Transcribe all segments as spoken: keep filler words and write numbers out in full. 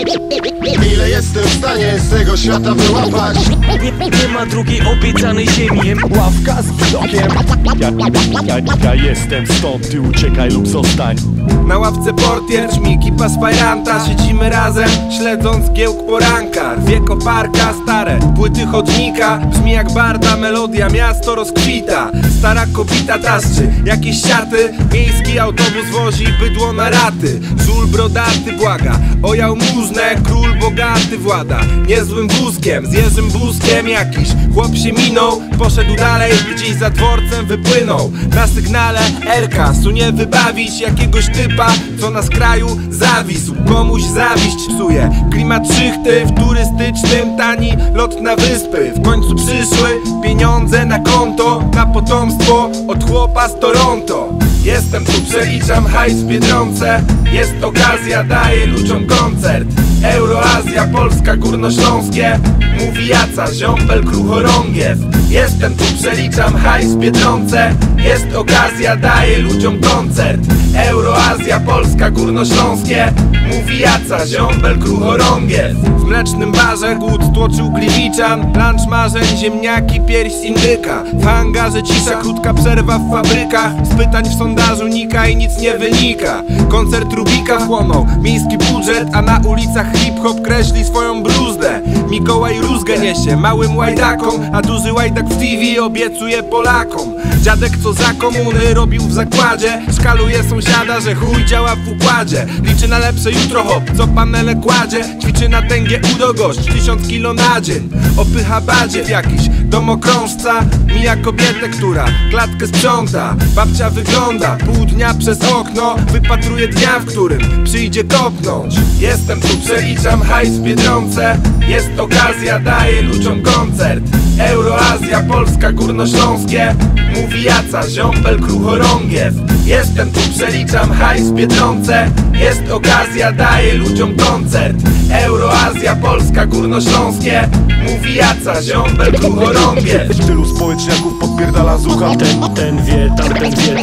Ile jestem w stanie z tego świata wyłapać? Nie, nie ma drugiej obiecanej ziemi. Ławka z widokiem. Ja, ja, ja, ja jestem stąd, ty uciekaj lub zostań. Na ławce portier, czmiki pasfajanta. Siedzimy razem, śledząc giełk poranka. Rwie koparka, stare płyty chodnika. Brzmi jak barda, melodia, miasto rozkwita. Stara kobita taszczy jakieś siaty. Miejski autobus wozi bydło na raty. Żul brodaty błaga o jałmużnę. Król bogaty włada niezłym wózkiem. Z Jerzym Buzkiem jakiś chłop się minął. Poszedł dalej, gdzieś za dworcem wypłynął. Na sygnale Elka sunie wybawić jakiegoś typa, co na skraju zawisł. Komuś zawiść psuje klimat szychty. W turystycznym tani lot na wyspy. W końcu przyszły pieniądze na konto. Na potomstwo od chłopa z Toronto. Jestem tu, przeliczam hajs w Biedronce. Jest okazja, daję ludziom koncert. Euroazja, Polska, Górnośląskie. Mówi Jaca, ziombel, kruchorągiew. Jestem tu, przeliczam hajs w Biedronce. Jest okazja, daję ludziom koncert. Euroazja, Polska, Górnośląskie. Mówi Jaca, ziombel, kruchorągiew. W mlecznym barze głód tłoczył Gliwiczan. Lunch marzeń, ziemniaki, pierś z indyka. W hangarze cisza, krótka przerwa w fabrykach. Z pytań w sondażu nika i nic nie wynika. Koncert Rubika wchłonął miejski budżet, a na ulicach hip-hop kreśli swoją bruzdę. Mikołaj rózgę niesie małym łajdakom, a duży łajdak w T V obiecuje Polakom. Dziadek co za komuny robił w zakładzie. Szkaluje sąsiada, że chuj działa w układzie. Liczy na lepsze jutro hop, co panele kładzie. Ćwiczy na tęgie udo gość, tysiąc kilo na dzień. Opycha badziew jakiś domokrążca. Mija kobietę, która klatkę sprząta. Babcia wygląda pół dnia przez okno. Wypatruje dnia, w którym przyjdzie kopnąć. Jestem tu, przeliczam hajs w Biedronce. Jest okazja, daję ludziom koncert. Euroazja, Polska, Górnośląskie. Mówi Jaca, ziombel, kruchorągiew. Jestem tu, przeliczam hajs w Biedronce. Jest okazja, daję ludziom koncert. Euroazja, Polska, Górnośląskie. Mówi Jaca, ziombel, kruchorągiew. Tylu społeczniaków podpierdala zucha. Ten, ten wie, tamten wie.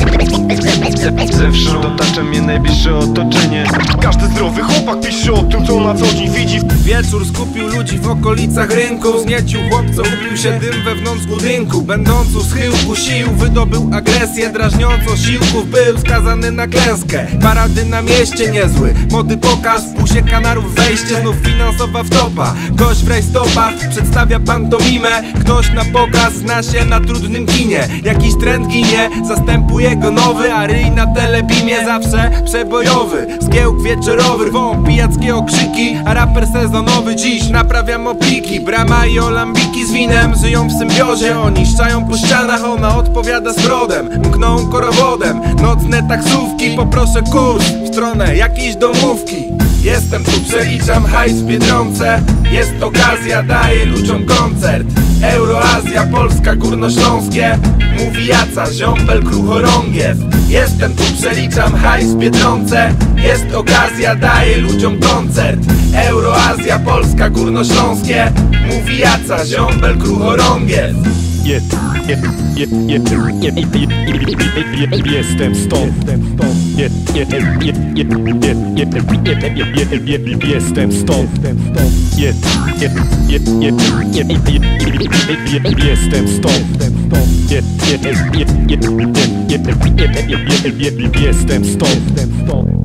Ze wśród otacza mnie najbliższe otoczenie. Każdy zdrowy chłopak pisze o tym, co na co dzień widzi. Wieczór skupił ludzi w okolicach rynku. Zniecił chłopco, upił się dym wewnątrz budynku. Będąc u schyłku sił wydobył agresję. Drażniąc osiłków był skazany na klęskę. Parady na mieście niezły, mody pokaz. W busie kanarów wejście, znów finansowa wtopa. Gość w rajstopach przedstawia pantomimę. Ktoś na pokaz zna się na trudnym kinie. Jakiś trend ginie, zastępuje go nowy. A ryj na telebimie zawsze przebojowy. Zgiełk wieczorowy, rwą pijackie okrzyki. A raper sezonowy dziś naprawia mopliki. Brama i olambiki z winem żyją w symbiozie. Oni szczają po ścianach, ona odpowiada z brodem. Mkną korowodem, nocne taksówki. Poproszę kurs w stronę jakiejś domówki. Jestem tu, przeliczam hajs w Biedronce. Jest okazja, daję ludziom koncert. Euroazja, Polska, Górnośląskie. Mówi Jaca, ziombel, kruchorągiew. Jestem tu, przeliczam hajs w Biedronce. Jest okazja, daję ludziom koncert. Euroazja, Polska, Górnośląskie. Mówi Jaca, ziombel, kruchorągiew. Je, je, je, je, je, je, je, jestem stąd. Je, je, je, je, je, je, je, je, jestem stąd. Je, je, je, je, je, je, jestem stąd. Je, je, je, je, je, je, je, je, jestem stąd.